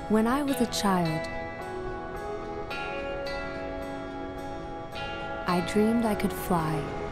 When I was a child, I dreamed I could fly